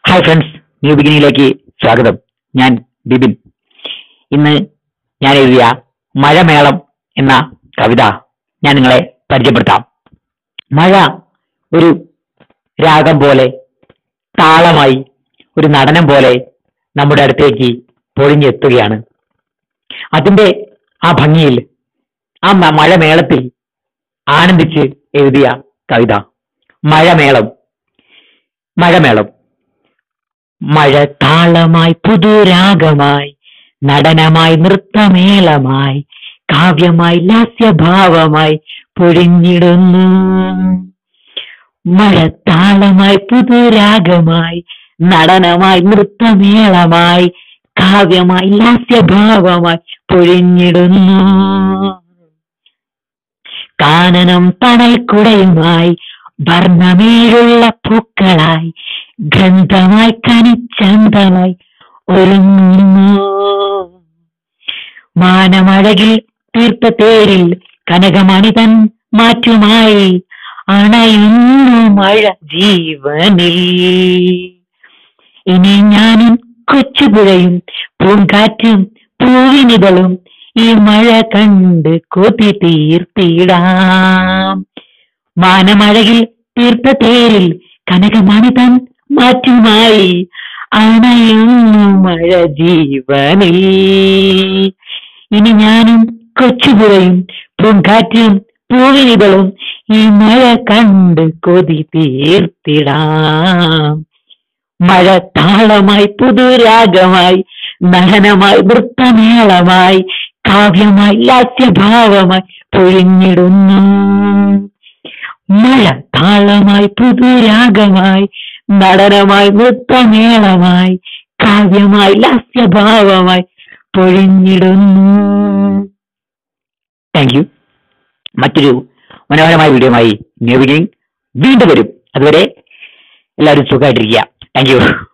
Hi friends, new ബിഗിനിങ്ങിലേക്ക് സ്വാഗതം. ഞാൻ ബിബിൻ. ഇന്ന് ഞാൻ എഴുതിയ മഴമേളം എന്ന കവിത ഞാൻ നിങ്ങളെ പരിചയപ്പെടുത്താം. മഴ ഒരു രാഗം പോലെ, താളമായി, ഒരു നടനം പോലെ നമ്മുടെ അടുത്തേക്ക് പൊഴിഞ്ഞെത്തുകയാണ്. അതിന്റെ ആ ഭംഗിയിൽ, ആ മഴമേളത്തിൽ ആനന്ദിച്ച് എഴുതിയ കവിത മഴമേളം. മഴമേളം മഴ താളമായി, പുതുരാഗമായി, നടനമായി, നൃത്തമേളമായി, കാവ്യമായി, ലാസ്യഭാവമായി പൊഴിഞ്ഞിടുന്നു. മഴ താളമായി, പുതുരാഗമായി, നടനമായി, നൃത്തമേളമായി, കാവ്യമായി, ലാസ്യഭാവമായി പൊഴിഞ്ഞിടുന്നു. കാനനം തണൽക്കുടയുമായി, വർണ്ണമേഴുള്ള പൂക്കളായി, ഗന്ധമായി, കനിച്ചന്തമായി ഒരുങ്ങുന്നു. മാനമഴകിൽ തീർത്ത തേരിൽ കനകമണിതൻ മാറ്റുമായി അണയുന്നു മഴ ജീവനിൽ. ഇനി ഞാനും കൊച്ചുപുഴയും പൂങ്കാറ്റും പൂവിനിതളും ഈ മഴ കണ്ട് കൊതി തീർത്തിടാം. മാനമഴകിൽ തീർത്ത തേരിൽ കനകമണിതൻ മാറ്റുമായി അണയുന്നു മഴ ജീവനിൽ. ഇനി ഞാനും കൊച്ചുപുഴയും പൂങ്കാറ്റും പൂവിനിതളും ഈ മഴ കണ്ട് കൊതി തീർത്തിടാം. മഴ താളമായി, പുതുരാഗമായി, നഹനമായി, നൃത്തമേളമായി, കാവ്യമായി, ലാസ്യഭാവമായി പൊഴിഞ്ഞിടുന്നു. മഴ താളമായി, പുതുരാഗമായി, നടനമായി, നൃത്തമേളമായി, കാവ്യമായി, ലാസ്യഭാവമായി പൊഴിഞ്ഞിടുന്നു. Thank you. മറ്റൊരു മനോഹരമായ വീഡിയോയുമായി ന്യൂ ബിഗിനിങ് വീണ്ടും വരും. അതുവരെ എല്ലാവരും സുഖമായിട്ടിരിക്കുക. Thank you.